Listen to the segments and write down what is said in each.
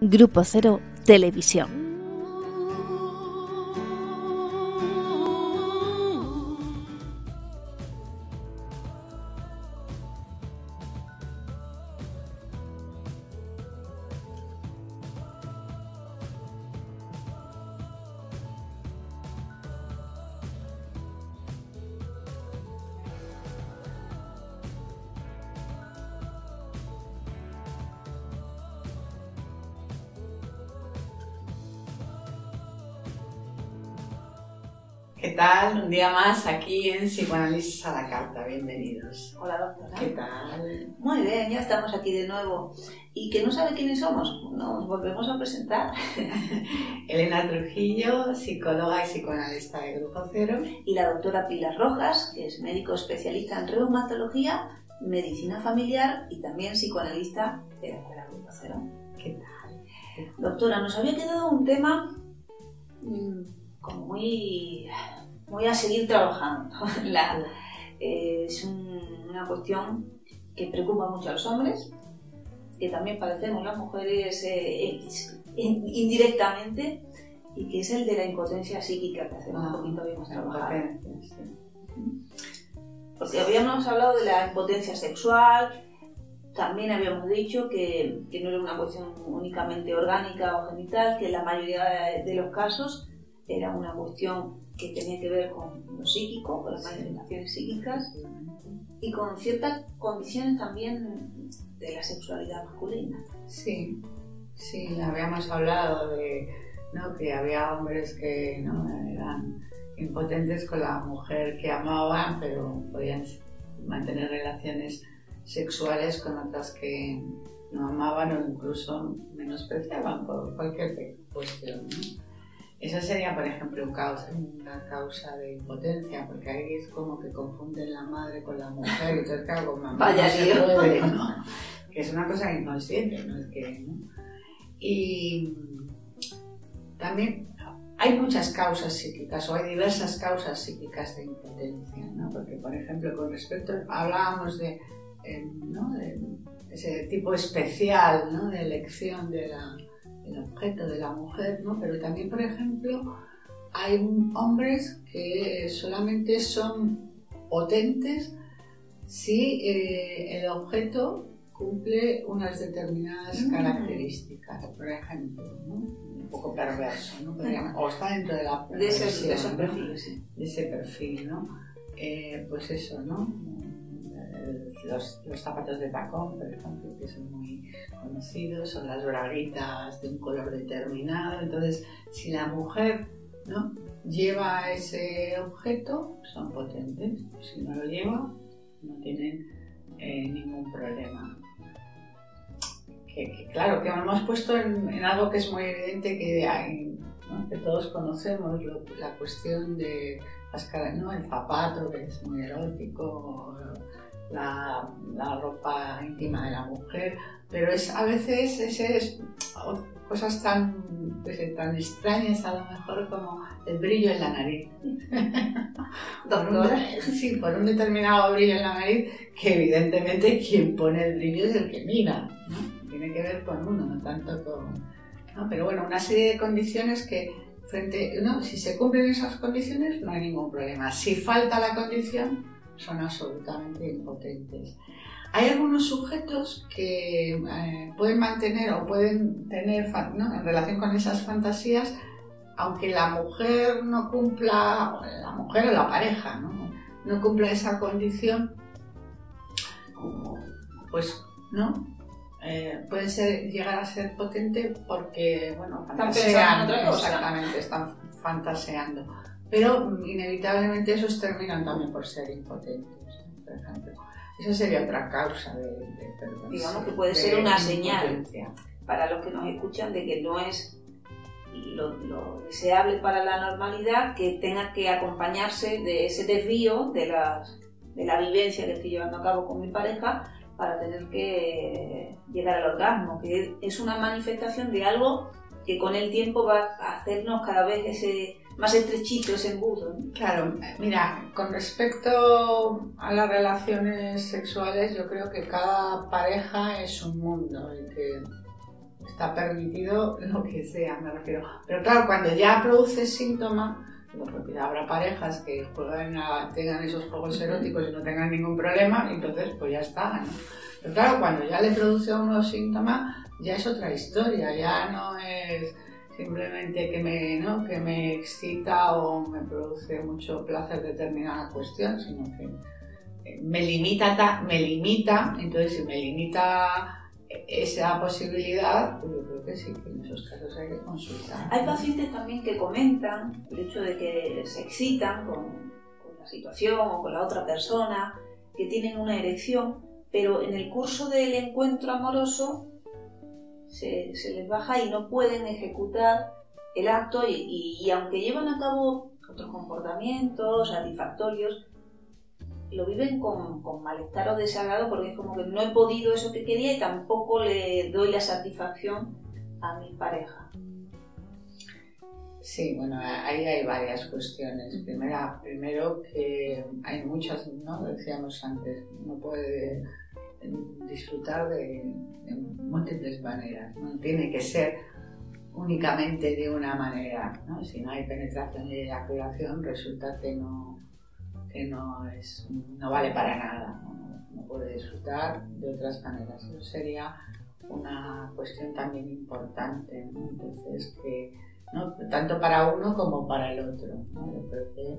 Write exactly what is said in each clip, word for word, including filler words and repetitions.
Grupo Cero Televisión. ¿Qué tal? Un día más aquí en Psicoanálisis a la Carta. Bienvenidos. Hola, doctora. ¿Qué tal? Muy bien, ya estamos aquí de nuevo. ¿Y que no sabe quiénes somos? Nos volvemos a presentar. Elena Trujillo, psicóloga y psicoanalista de Grupo Cero. Y la doctora Pilar Rojas, que es médico especialista en reumatología, medicina familiar y también psicoanalista de la Escuela Grupo Cero. ¿Qué tal? Doctora, nos había quedado un tema mmm, como muy, muy a seguir trabajando. La, eh, es un, una cuestión que preocupa mucho a los hombres, que también padecemos las mujeres eh, indirectamente, y que es el de la impotencia psíquica, que hace ah, un poquito habíamos trabajado. Sí. Porque habíamos hablado de la impotencia sexual, también habíamos dicho que, que no era una cuestión únicamente orgánica o genital, que en la mayoría de, de los casos era una cuestión que tenía que ver con lo psíquico, con las manifestaciones psíquicas y con ciertas condiciones también de la sexualidad masculina. Sí, sí, habíamos hablado de, ¿no?, que había hombres que no eran impotentes con la mujer que amaban, pero podían mantener relaciones sexuales con otras que no amaban o incluso menospreciaban por cualquier cuestión, ¿no? Esa sería, por ejemplo, un causa, una causa de impotencia, porque ahí es como que confunden la madre con la mujer, y entonces claro, con mamá Vaya no se puede, ¿no? Que es una cosa inconsciente, no es que, ¿no? Y también hay muchas causas psíquicas, o hay diversas causas psíquicas de impotencia, ¿no? Porque, por ejemplo, con respecto, hablábamos de, eh, ¿no?, de ese tipo especial, ¿no?, de elección de la el objeto de la mujer, ¿no? Pero también, por ejemplo, hay hombres que solamente son potentes si eh, el objeto cumple unas determinadas mm. características, por ejemplo, ¿no? Un poco perverso, ¿no? Podríamos, o está dentro de la de ese, de ese perfil, ¿no? Sí. De ese perfil, ¿no? Eh, pues eso, ¿no? Los, los zapatos de tacón, por ejemplo, que son muy conocidos, o las braguitas de un color determinado. Entonces, si la mujer, ¿no?, lleva ese objeto, son potentes. Si no lo lleva, no tienen eh, ningún problema. Que, que claro, que hemos puesto en, en algo que es muy evidente, que hay, ¿no?, que todos conocemos, lo, la cuestión de las caras, ¿no?, el zapato, que es muy erótico, La, la ropa íntima de la mujer, pero es a veces es, cosas tan, pues, tan extrañas a lo mejor como el brillo en la nariz. por un, sí, por un determinado brillo en la nariz, que evidentemente quien pone el brillo es el que mira, ¿no? Tiene que ver con uno, no tanto con, ¿no? Pero bueno, una serie de condiciones que frente, ¿no?, si se cumplen esas condiciones no hay ningún problema. Si falta la condición, son absolutamente impotentes. Hay algunos sujetos que eh, pueden mantener o pueden tener, ¿no?, en relación con esas fantasías, aunque la mujer no cumpla, o la mujer o la pareja, ¿no?, no cumpla esa condición, pues, ¿no?, eh, puede ser, llegar a ser potente porque, bueno, fantasean, exactamente, están fantaseando. Pero inevitablemente esos terminan también por ser impotentes, por ejemplo. Esa sería otra causa de, de perdón, digamos que puede ser una señal para los que nos escuchan de que no es lo, lo deseable para la normalidad que tenga que acompañarse de ese desvío de, las, de la vivencia que estoy llevando a cabo con mi pareja para tener que llegar al orgasmo, que es una manifestación de algo que con el tiempo va a hacernos cada vez ese más estrechito ese embudo, ¿no? Claro, mira, con respecto a las relaciones sexuales, yo creo que cada pareja es un mundo y que está permitido lo que sea, me refiero. Pero claro, cuando ya produce síntomas, porque habrá parejas que juegan a, tengan esos juegos eróticos y no tengan ningún problema, entonces pues ya está, ¿no? Pero claro, cuando ya le produce a uno síntomas, ya es otra historia, ya no es simplemente que me, ¿no? que me excita o me produce mucho placer determinada cuestión, sino que me limita, me limita, entonces si me limita esa posibilidad, pues yo creo que sí, que en esos casos hay que consultar. Hay pacientes también que comentan el hecho de que se excitan con, con la situación o con la otra persona, que tienen una erección, pero en el curso del encuentro amoroso se, se les baja y no pueden ejecutar el acto y, y, y aunque llevan a cabo otros comportamientos satisfactorios, lo viven con, con malestar o desagrado porque es como que no he podido eso que quería y tampoco le doy la satisfacción a mi pareja. Sí, bueno, ahí hay varias cuestiones. Primera, primero que hay muchas, ¿no? Decíamos antes, uno puede disfrutar de, de múltiples maneras, no tiene que ser únicamente de una manera, ¿no? Si no hay penetración y eyaculación, resulta que no, que no, es, no vale para nada, ¿no? No puede disfrutar de otras maneras. Eso sería una cuestión también importante, ¿no? Entonces, que ¿no? tanto para uno como para el otro, ¿no? Yo creo que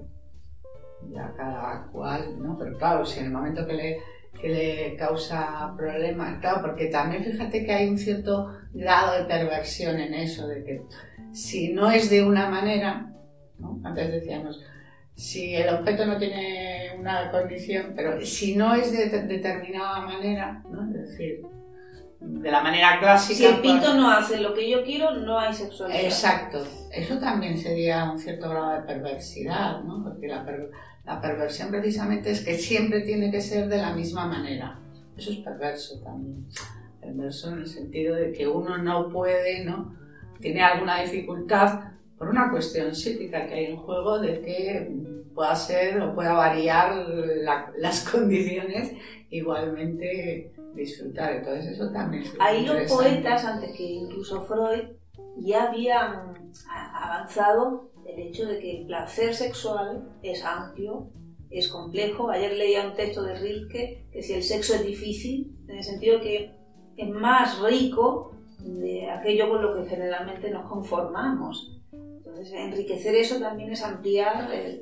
ya cada cual, ¿no? Pero claro, si en el momento que le, que le causa problemas, claro, porque también fíjate que hay un cierto grado de perversión en eso, de que si no es de una manera, ¿no? Antes decíamos, si el objeto no tiene una condición, pero si no es de determinada manera, ¿no? Es decir, de la manera clásica. Si el pito no hace lo que yo quiero, no hay sexualidad. Exacto. Eso también sería un cierto grado de perversidad, ¿no? Porque la, per la perversión precisamente es que siempre tiene que ser de la misma manera. Eso es perverso también. Perverso en el sentido de que uno no puede, ¿no? Tiene alguna dificultad por una cuestión psíquica que hay en juego de que pueda ser o pueda variar la, las condiciones, igualmente disfrutar. Entonces eso también es ahí los poetas, antes que incluso Freud, ya habían avanzado el hecho de que el placer sexual es amplio, es complejo. Ayer leía un texto de Rilke que si el sexo es difícil, en el sentido que es más rico de aquello con lo que generalmente nos conformamos. Entonces, enriquecer eso también es ampliar el,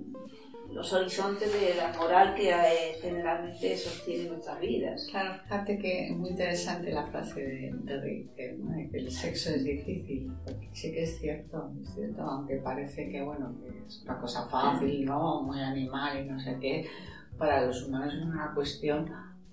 los horizontes de la moral que eh, generalmente sostiene nuestras vidas. Claro, fíjate que es muy interesante la frase de, de Rilke, ¿no? De que el sexo es difícil, porque sí que es cierto, es cierto, aunque parece que, bueno, que es una cosa fácil, ¿no? Muy animal y no sé qué, para los humanos es una cuestión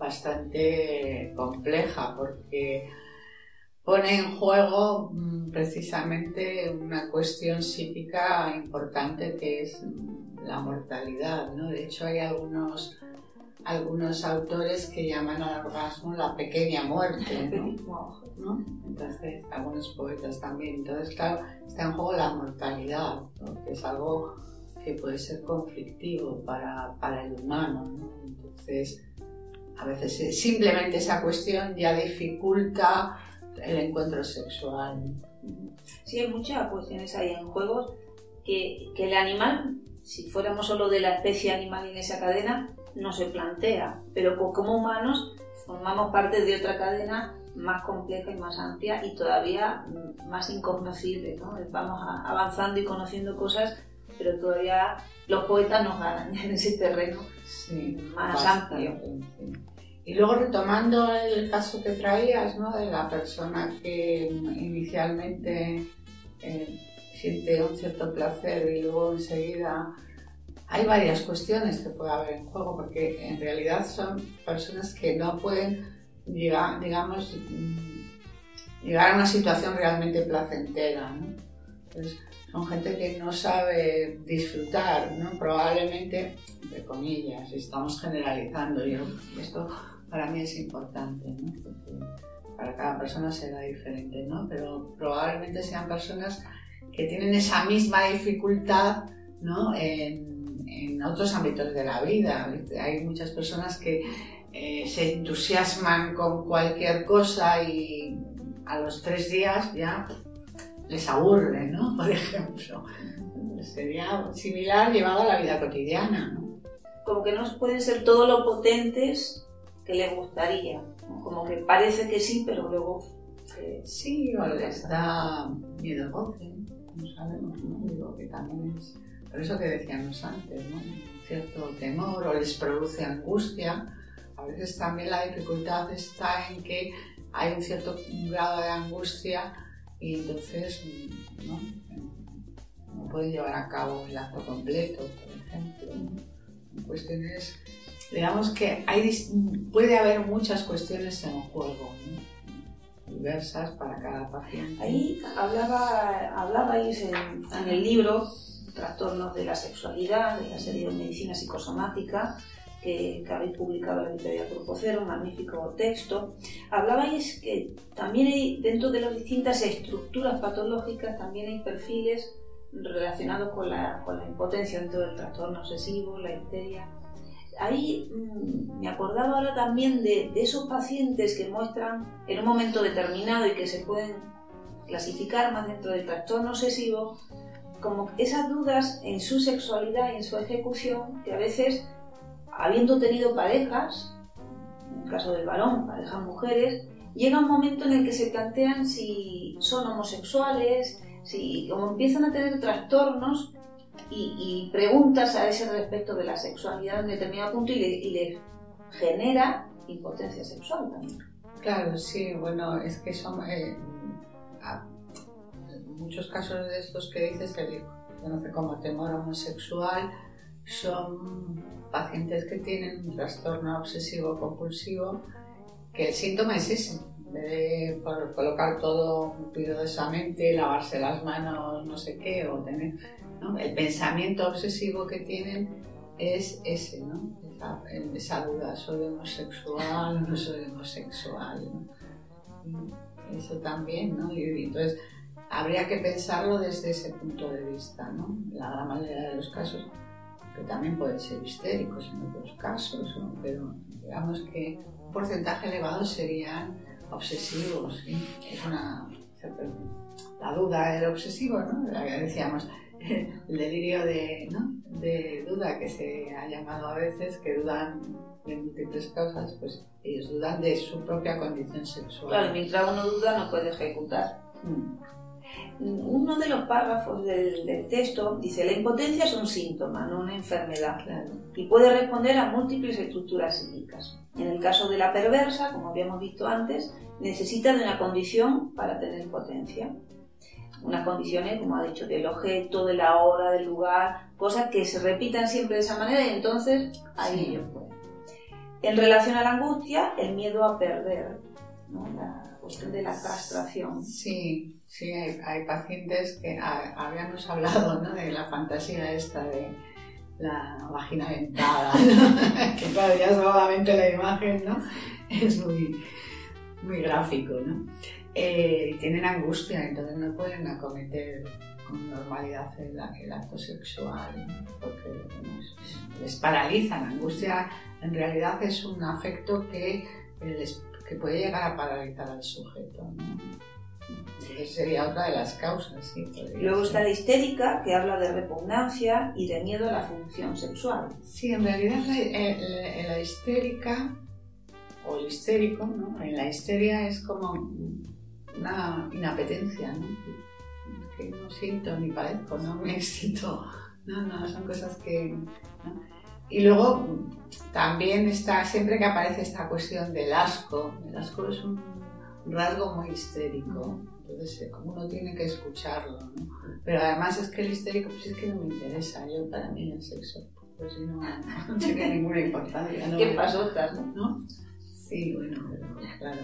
bastante compleja, porque pone en juego mmm, precisamente una cuestión psíquica importante que es mmm, la mortalidad, ¿no? De hecho hay algunos, algunos autores que llaman al orgasmo la pequeña muerte, ¿no? ¿no? Entonces, algunos poetas también. Entonces, claro, está en juego la mortalidad, ¿no? Que es algo que puede ser conflictivo para, para el humano, ¿no? Entonces, a veces simplemente esa cuestión ya dificulta el encuentro sexual. Sí, hay muchas cuestiones ahí en juego que, que el animal, si fuéramos solo de la especie animal en esa cadena, no se plantea, pero como humanos formamos parte de otra cadena más compleja y más amplia y todavía más incognoscible, ¿no? Vamos avanzando y conociendo cosas, pero todavía los poetas nos ganan en ese terreno sí, más bastante, amplio. Sí. Y luego retomando el caso que traías, ¿no? De la persona que inicialmente eh, siente un cierto placer y luego enseguida hay varias cuestiones que puede haber en juego, porque en realidad son personas que no pueden llegar, digamos, llegar a una situación realmente placentera, ¿no? Entonces, son gente que no sabe disfrutar, ¿no? Probablemente, entre comillas, estamos generalizando. Yo, esto para mí es importante, ¿no? Porque para cada persona será diferente, ¿no? Pero probablemente sean personas que tienen esa misma dificultad, ¿no? En, en otros ámbitos de la vida. Hay muchas personas que eh, se entusiasman con cualquier cosa y a los tres días ya les aburre, ¿no? Por ejemplo. Sería similar llevado a la vida cotidiana, ¿no? Como que no pueden ser todo lo potentes que les gustaría, ¿no? Como que parece que sí, pero luego... Eh, sí, o les da miedo al goce, no sabemos, ¿no? Digo que también es... Por eso que decíamos antes, ¿no? Cierto temor o les produce angustia. A veces también la dificultad está en que hay un cierto grado de angustia y entonces, ¿no? No pueden llevar a cabo el acto completo, por ejemplo. Cuestiones, digamos que hay, puede haber muchas cuestiones en juego, ¿no? Diversas para cada paciente. Ahí hablaba, hablabais en, en el libro Trastornos de la Sexualidad, de la serie de Medicina Psicosomática, que, que habéis publicado en la editorial Grupo Cero, un magnífico texto. Hablabais que también hay, dentro de las distintas estructuras patológicas, también hay perfiles relacionados con la, con la impotencia dentro del trastorno obsesivo, la histeria. Ahí mmm, me acordaba ahora también de, de esos pacientes que muestran en un momento determinado y que se pueden clasificar más dentro del trastorno obsesivo, como esas dudas en su sexualidad y en su ejecución, que a veces, habiendo tenido parejas, en el caso del varón, parejas mujeres, llega un momento en el que se plantean si son homosexuales, si como empiezan a tener trastornos y, y preguntas a ese respecto de la sexualidad en determinado punto y le, y le genera impotencia sexual también. Claro, sí, bueno, es que son eh, a, muchos casos de estos que dices que se conoce como temor homosexual son pacientes que tienen un trastorno obsesivo compulsivo, que el síntoma es ese. De por colocar todo cuidadosamente, lavarse las manos, no sé qué, o tener, ¿no? El pensamiento obsesivo que tienen es ese, ¿no? Esa, esa duda, ¿soy homosexual o no soy homosexual? ¿No? Y eso también, ¿no? Y entonces habría que pensarlo desde ese punto de vista, ¿no? En la gran mayoría de los casos, que también pueden ser histéricos en otros casos, ¿no? Pero digamos que un porcentaje elevado serían obsesivos, ¿sí? Es una, la duda del obsesivo, ¿no? La que decíamos, el delirio de, ¿no? de duda que se ha llamado a veces, que dudan de múltiples causas, pues ellos dudan de su propia condición sexual. Claro, mientras uno duda no puede ejecutar. Mm. Uno de los párrafos del, del texto dice: la impotencia es un síntoma, no una enfermedad, claro, y puede responder a múltiples estructuras psíquicas. En el caso de la perversa, como habíamos visto antes, necesita de una condición para tener impotencia. Unas condiciones, como ha dicho, del objeto, de la hora, del lugar, cosas que se repitan siempre de esa manera y entonces ahí sí. ellos pueden. En relación a la angustia, el miedo a perder, ¿no? La cuestión de la castración. Sí, sí, hay, hay pacientes que a, habíamos hablado, ¿no? De la fantasía esta de la vagina dentada, ¿no? Que claro, ya solamente la imagen, ¿no? Es muy, muy gráfico, ¿no? Eh, tienen angustia, entonces no pueden acometer con normalidad el, el acto sexual, ¿no? Porque bueno, les paraliza. La angustia en realidad es un afecto que, les, que puede llegar a paralizar al sujeto, ¿no? Entonces sería otra de las causas, sí. Luego está la histérica, que habla de repugnancia y de miedo a la función sexual. Sí, en realidad la, la, la histérica o el histérico, ¿no? En la histeria es como una inapetencia, ¿no? Que no siento ni padezco, no me excito, no, no, son cosas que... ¿no? Y luego también está, siempre que aparece esta cuestión del asco, el asco es un rasgo muy histérico, entonces uno tiene que escucharlo, ¿no? Pero además es que el histérico, pues es que no me interesa, yo para mí el sexo, pues no, no tiene ninguna importancia. ¿No? ¿Qué pasotas, no? ¿No? Sí, bueno, pero claro...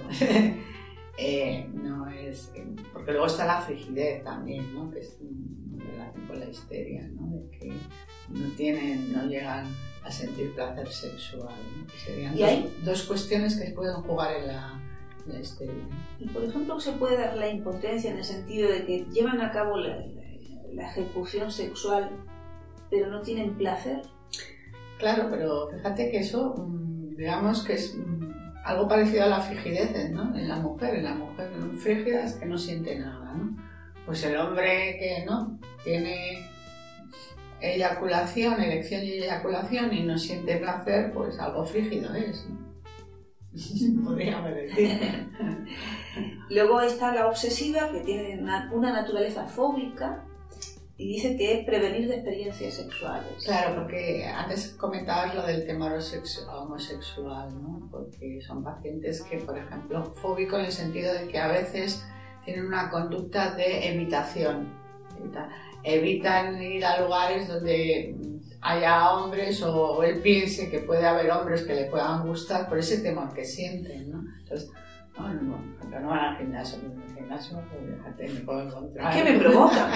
Eh, no es, eh, porque luego está la frigidez también, ¿no? Que es en relación con la histeria, ¿no? De que no tienen, no llegan a sentir placer sexual, ¿no? Que serían dos, hay... dos cuestiones que se pueden jugar en la, en la histeria. Y por ejemplo, se puede dar la impotencia en el sentido de que llevan a cabo la, la, la ejecución sexual, pero no tienen placer. Claro, pero fíjate que eso, digamos que es algo parecido a la frigidez, ¿no? En la mujer, en la mujer frígida es que no siente nada, ¿no? Pues el hombre que no tiene eyaculación, erección y eyaculación y no siente placer, pues algo frígido es, ¿no? Podríamos decir. Luego está la obsesiva, que tiene una, una naturaleza fóbica y dice que es prevenir de experiencias sexuales. Claro, porque antes comentabas lo del temor homosexual, ¿no? Porque son pacientes que, por ejemplo, fóbico en el sentido de que a veces tienen una conducta de evitación. Evitan ir a lugares donde haya hombres o él piense que puede haber hombres que le puedan gustar por ese temor que sienten, ¿no? Entonces, no, no, no, no van al gimnasio, en el gimnasio, pues déjate, me puedo encontrar. ¿Qué me provoca?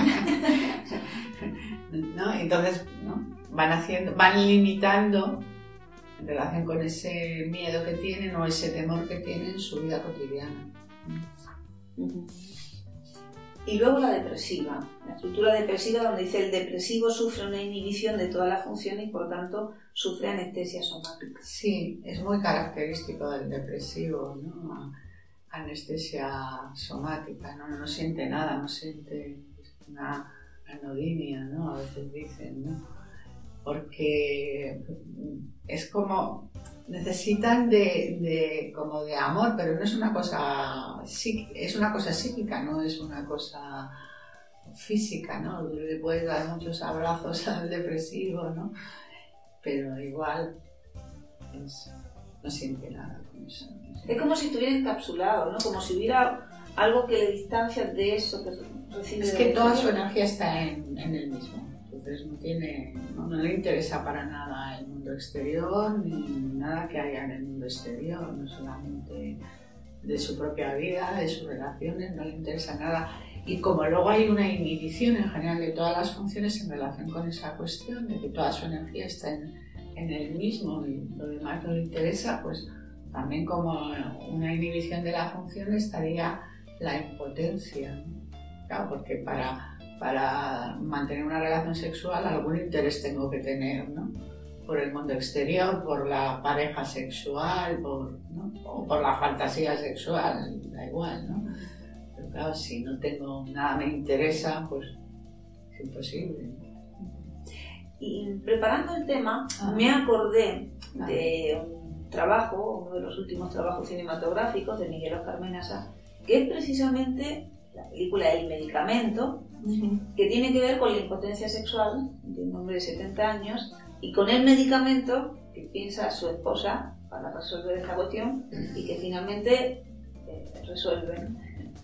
¿No? Entonces, ¿no? Van haciendo, van limitando en relación con ese miedo que tienen o ese temor que tienen en su vida cotidiana. Uh-huh. Y luego la depresiva, la estructura depresiva donde dice el depresivo sufre una inhibición de todas las funciones y por tanto sufre anestesia somática. Sí, es muy característico del depresivo, ¿no? Anestesia somática, ¿no? No siente nada, no siente una anodinia, ¿no? A veces dicen, ¿no? Porque es como necesitan de, de como de amor, pero no es una cosa es una cosa psíquica, no es una cosa física, ¿no? Le puedes dar muchos abrazos al depresivo, ¿no? Pero igual es, no siente nada con eso. No siente. Es como si estuviera encapsulado, ¿no? Como si hubiera algo que le distancia de eso que recibe. Es que toda su energía está en, en él mismo. Entonces no, tiene, no, no le interesa para nada el mundo exterior ni nada que haya en el mundo exterior, no solamente de su propia vida, de sus relaciones, no le interesa nada. Y como luego hay una inhibición en general de todas las funciones en relación con esa cuestión de que toda su energía está en, en él mismo y lo demás no le interesa, pues también como una inhibición de la función estaría la impotencia, ¿no? Claro, porque para... para mantener una relación sexual algún interés tengo que tener, ¿no? Por el mundo exterior, por la pareja sexual, por, ¿no? O por la fantasía sexual, da igual, ¿no? Pero claro, si no tengo nada me interesa, pues es imposible. Y preparando el tema, ah. me acordé ah. de un trabajo, uno de los últimos trabajos cinematográficos de Miguel Óscar Menasa, que es precisamente la película El Medicamento, uh-huh. que tiene que ver con la impotencia sexual de un hombre de setenta años y con el medicamento que piensa su esposa para resolver esta cuestión y que finalmente eh, resuelven.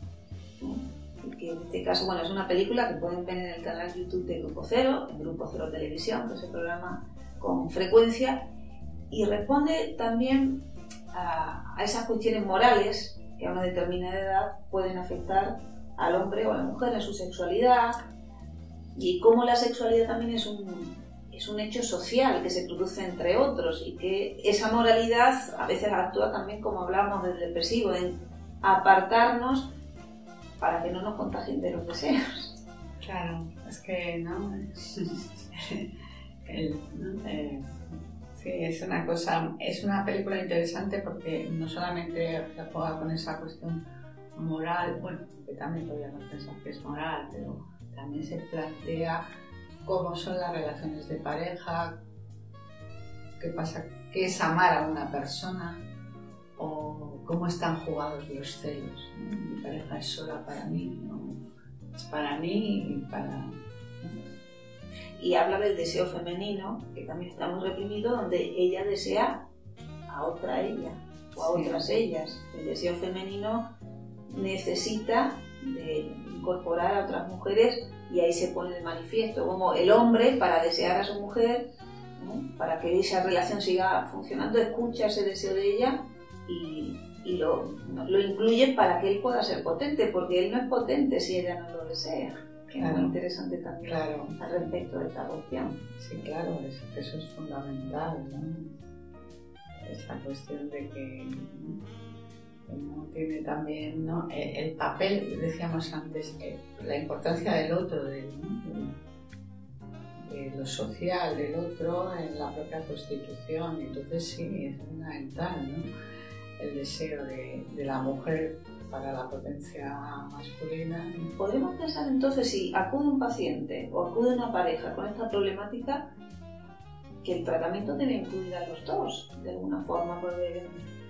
Y que en este caso, bueno, es una película que pueden ver en el canal YouTube de Grupo Cero, en Grupo Cero Televisión, que se programa con frecuencia y responde también a, a esas cuestiones morales que a una determinada edad pueden afectar al hombre o a la mujer en su sexualidad y cómo la sexualidad también es un, es un hecho social que se produce entre otros y que esa moralidad a veces actúa también como hablábamos del depresivo, en apartarnos para que no nos contagien de los deseos. Claro, es que no, El, ¿no? Eh, sí, es una cosa, es una película interesante porque no solamente se juega con esa cuestión moral, bueno, que también podríamos pensar que es moral, pero también se plantea cómo son las relaciones de pareja, qué pasa, qué es amar a una persona o cómo están jugados los celos, ¿no? Mi pareja es sola para mí, ¿no? Es para mí y para... ¿no? Y habla del deseo femenino, que también está muy reprimido, donde ella desea a otra ella o a sí. otras ellas. El deseo femenino necesita de incorporar a otras mujeres y ahí se pone de manifiesto como el hombre, para desear a su mujer, ¿no? Para que esa relación siga funcionando, escucha ese deseo de ella y, y lo, lo incluye para que él pueda ser potente, porque él no es potente si ella no lo desea. Que claro, es muy interesante también, claro, al respecto de esta cuestión. Sí, claro, es, eso es fundamental, ¿no? Esa cuestión de que uno tiene también, ¿no? el, el papel, decíamos antes, la importancia del otro, de, ¿no? de, de lo social del otro en la propia Constitución. Entonces sí, es fundamental, ¿no? el deseo de, de la mujer para la potencia masculina. Podríamos pensar entonces, si acude un paciente o acude una pareja con esta problemática, que el tratamiento debe incluir a los dos, de alguna forma, porque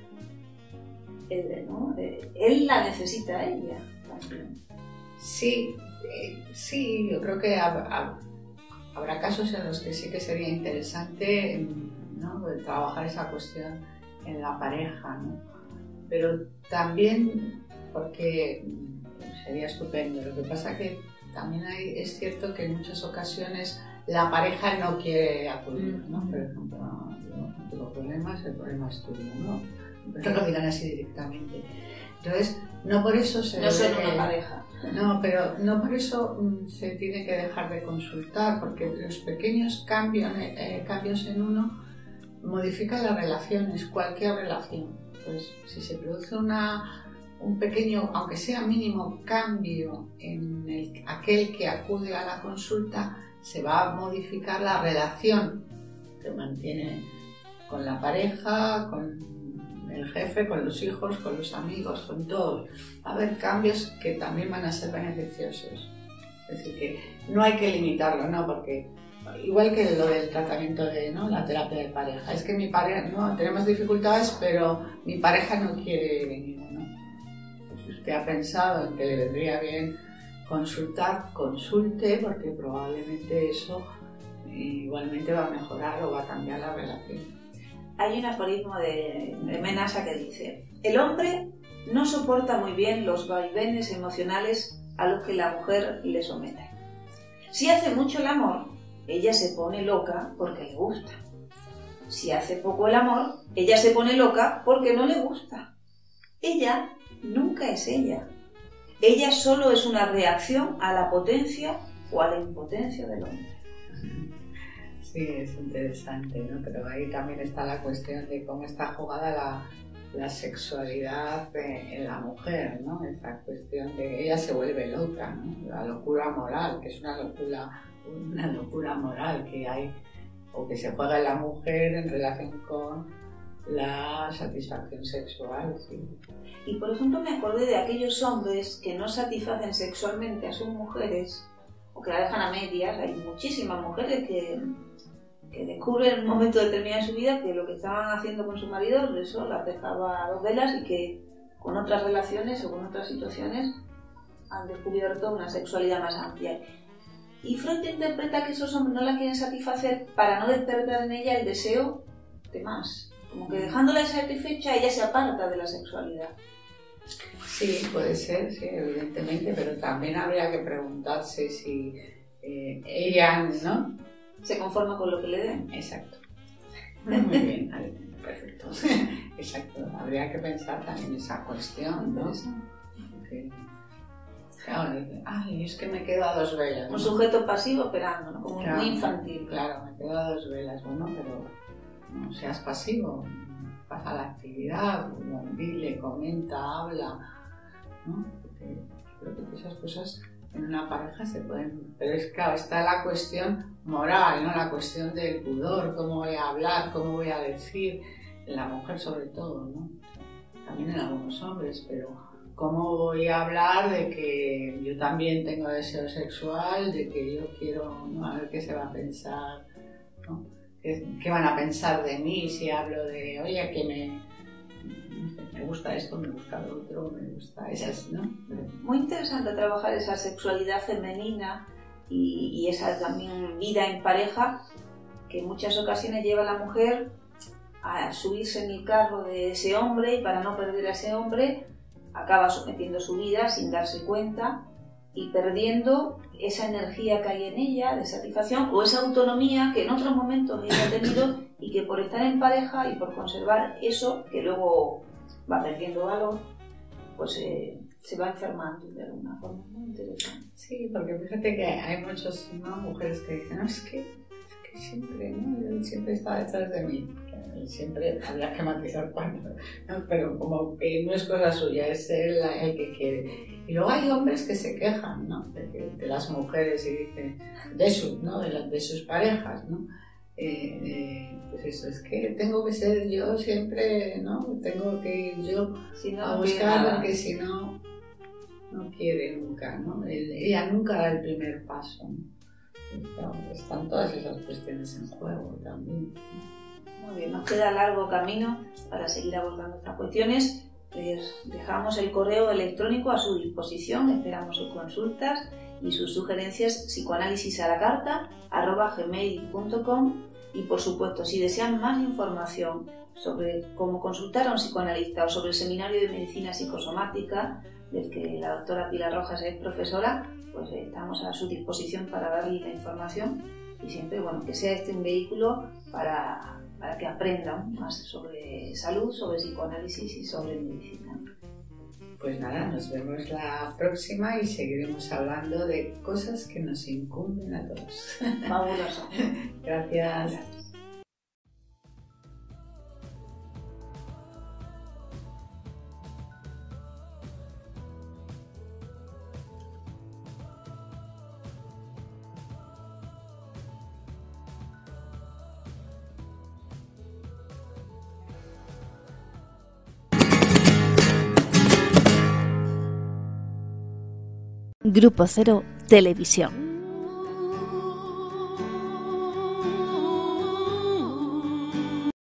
él, ¿no? él la necesita a ella también. Sí, eh, sí, yo creo que hab, hab, habrá casos en los que sí que sería interesante, ¿no?, trabajar esa cuestión en la pareja, ¿no? Pero también, porque sería estupendo, lo que pasa que también hay, es cierto que en muchas ocasiones la pareja no quiere acudir, ¿no? Por ejemplo, yo no tengo problemas, el problema es tuyo, ¿no? No lo digan así directamente. Entonces, no por eso se no son que, una pareja. No, pero no por eso um, se tiene que dejar de consultar, porque los pequeños cambios, eh, cambios en uno modifican las relaciones, cualquier relación. Pues si se produce una, un pequeño, aunque sea mínimo, cambio en el, aquel que acude a la consulta, se va a modificar la relación que mantiene con la pareja, con el jefe, con los hijos, con los amigos, con todos. Va a haber cambios que también van a ser beneficiosos. Es decir, que no hay que limitarlo, ¿no? Porque igual que lo del tratamiento de, ¿no?, la terapia de pareja, es que mi pareja, no, tenemos dificultades, pero mi pareja no quiere venir, ¿no? Pues si usted ha pensado en que le vendría bien consultar, consulte, porque probablemente eso igualmente va a mejorar o va a cambiar la relación. Hay un aforismo de, de Menasa que dice: el hombre no soporta muy bien los vaivenes emocionales a los que la mujer le somete. Si hace mucho el amor, ella se pone loca porque le gusta. Si hace poco el amor, ella se pone loca porque no le gusta. Ella nunca es ella. Ella solo es una reacción a la potencia o a la impotencia del hombre. Sí, es interesante, ¿no? Pero ahí también está la cuestión de cómo está jugada la, la sexualidad en, en la mujer, ¿no? Esa cuestión de que ella se vuelve loca, ¿no? La locura moral, que es una locura, una locura moral que hay, o que se juega en la mujer en relación con la satisfacción sexual, sí. Y por ejemplo me acordé de aquellos hombres que no satisfacen sexualmente a sus mujeres o que la dejan a medias. Hay muchísimas mujeres que, que descubren en un momento determinado de su vida que lo que estaban haciendo con su marido, eso las dejaba a dos velas, y que con otras relaciones o con otras situaciones han descubierto una sexualidad más amplia. Y Freud interpreta que esos hombres no la quieren satisfacer para no despertar en ella el deseo de más. Como que dejándola satisfecha, ella se aparta de la sexualidad. Sí, puede ser, sí, evidentemente, pero también habría que preguntarse si eh, ella, ¿no?, se conforma con lo que le den. Exacto. Muy bien, perfecto. Exacto, habría que pensar también esa cuestión, ¿no? Porque, claro, ay, es que me quedo a dos velas, ¿no? Un sujeto pasivo esperando, ¿no? Como claro, muy infantil. Claro, me quedo a dos velas, bueno, pero no seas pasivo, pasa la actividad, dile, comenta, habla, ¿no? Porque creo que esas cosas en una pareja se pueden, pero es claro, está la cuestión moral, ¿no? La cuestión del pudor, cómo voy a hablar, cómo voy a decir, en la mujer sobre todo, ¿no? También en algunos hombres, pero cómo voy a hablar de que yo también tengo deseo sexual, de que yo quiero, ¿no?, a ver qué se va a pensar, ¿no? ¿Qué van a pensar de mí si hablo de, oye, que me, me gusta esto, me gusta lo otro, me gusta esas, ¿no? Muy interesante trabajar esa sexualidad femenina y, y esa también vida en pareja, que en muchas ocasiones lleva a la mujer a subirse en el carro de ese hombre, y para no perder a ese hombre acaba sometiendo su vida sin darse cuenta y perdiendo esa energía que hay en ella de satisfacción, o esa autonomía que en otros momentos ella ha tenido, y que por estar en pareja y por conservar eso, que luego va perdiendo valor, pues eh, se va enfermando de alguna forma. Muy interesante. Sí, porque fíjate que hay muchas, ¿no?, mujeres que dicen, no, es que, es que siempre, ¿no?, él siempre está detrás de mí. Siempre habría que matizar cuando, ¿no? Pero como que no es cosa suya, es él el que quiere. Y luego hay hombres que se quejan, ¿no?, de, de las mujeres y dicen, de, su, ¿no?, de, la, de sus parejas, ¿no? eh, eh, pues eso, es que tengo que ser yo siempre, ¿no? Tengo que ir yo Si no, a no pide buscar, nada. porque si no, no quiere nunca, ¿no? El- ella nunca da el primer paso, ¿no? Está- Están todas esas cuestiones en juego también. Muy bien, nos queda largo camino para seguir abordando estas cuestiones. Les dejamos el correo electrónico a su disposición, esperamos sus consultas y sus sugerencias, psicoanálisis a la carta arroba gmail punto com, y por supuesto, si desean más información sobre cómo consultar a un psicoanalista o sobre el seminario de medicina psicosomática del que la doctora Pilar Rojas es profesora, pues estamos a su disposición para darle la información, y siempre, bueno, que sea este un vehículo para para que aprendan más sobre salud, sobre psicoanálisis y sobre medicina. Pues nada, nos vemos la próxima y seguiremos hablando de cosas que nos incumben a todos. Fabuloso. Gracias. Gracias. Grupo Cero Televisión.